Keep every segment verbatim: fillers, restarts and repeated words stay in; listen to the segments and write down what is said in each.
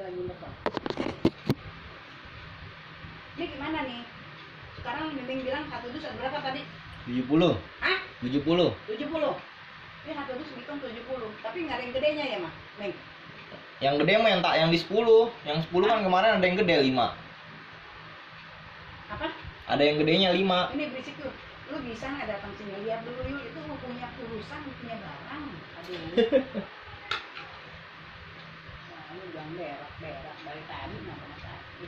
lagi nebak. Ini gimana nih? Sekarang Mimin bilang satu dus berapa tadi? tujuh puluh. Hah? tujuh puluh. tujuh puluh. Ini satu dus hitung tujuh puluh. Tapi nggak ada yang gedenya ya, Mak? Neng. Yang gede mah yang tak yang di sepuluh. Yang sepuluh kan kemarin ada yang gede lima. Apa? Ada yang gedenya lima. Ini berisik tuh. Lu bisa nggak datang sini lihat dulu yuk, itu lu punya urusan, punya barang. Aduh. Nah, ini jangan berak-berak dari tadi nggak pernah tadi.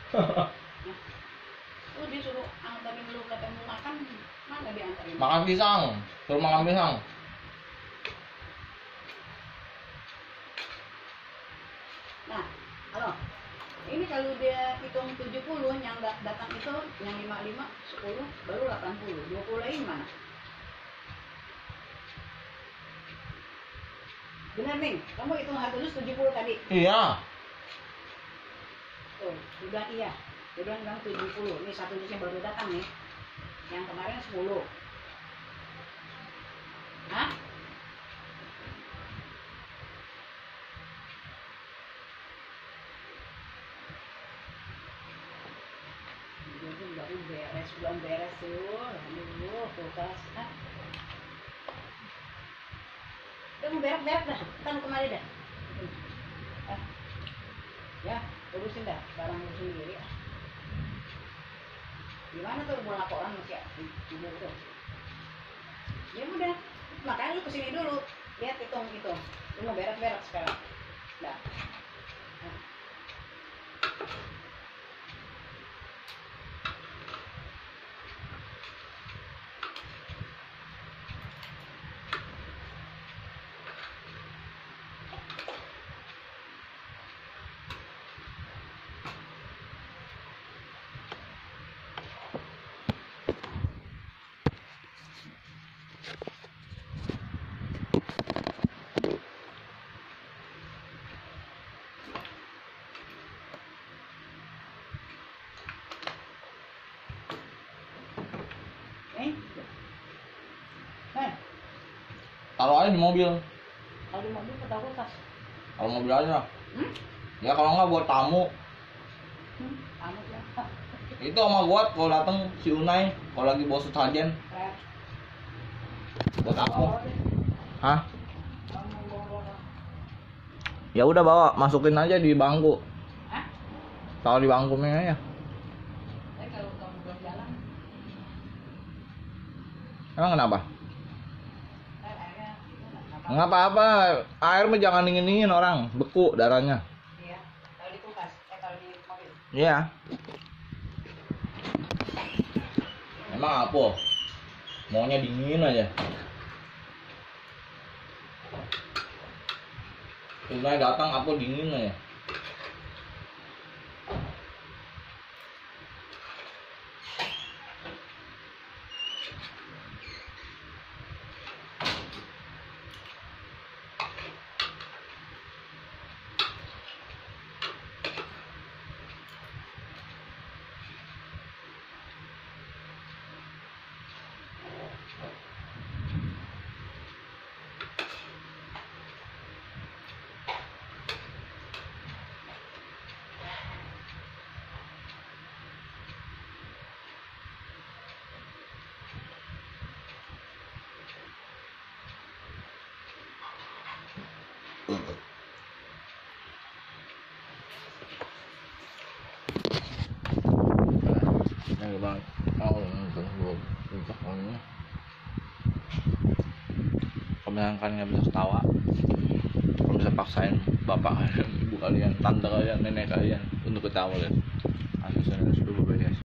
Lu disuruh antarin lu ketemu makan, mana diantarin? Makan pisang. Suruh makan pisang. Nah, halo. Ini kalau dia hitung tujuh puluh, yang datang itu yang lima puluh lima, sepuluh, baru delapan puluh. dua puluh ini mana? Benar, Ning? Kamu hitung satu dus tujuh puluh tadi? Iya. Tuh, udah iya. Dia bilang bilang tujuh puluh. Ini satu dusnya baru datang nih. Yang kemarin sepuluh. Hah? Ini baru beres, belum beres tuh. Aduh, kulkas. Hah? Udah mau berak-berak dah. Kita mau kemari dah. Eh. Ya, urusin dah. Barang lu sendiri. Gimana tuh mau laporan masih tidur tuh? Ya udah, makanya lu kesini dulu. Lihat hitung-hitung. Lu mau berak-berak sekarang. Dah. Nah. Eh? Eh? Taruh aja di mobil. Kalau di mobil atau kulkas? Kalau mobil aja. Hmm? Ya kalau nggak buat tamu. Hmm? Anu ya. Itu sama buat kalau datang si Unai kalau lagi bos sajen. Eh. Buat aku. Bawa deh. Hah? Kamu bawa-bawa. Ya udah bawa, masukin aja di bangku. Hah? Taruh di bangku aja. Tapi kalau kamu belum jalan, Emang kenapa? eh, airnya itu nggak apa-apa. Nggak apa-apa. Air mah jangan dingin-dingin orang, beku darahnya. Iya. Kalau di kulkas, eh kalau di mobil. Iya. Emang apa? Maunya dingin aja. Unai datang apa dingin aja. Ini bang, oh itu belum untuk orangnya. Kebanyakan kan nggak bisa ketawa. Kalau bisa paksain bapak kalian, ibu kalian, tante kalian, nenek kalian untuk ketawa ya. Asisten sudah beres.